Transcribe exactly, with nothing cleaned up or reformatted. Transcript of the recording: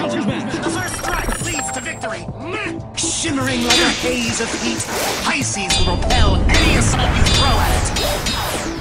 Challenge match. The first strike leads to victory. Shimmering like a haze of heat, Pisces will repel any assault you throw at it.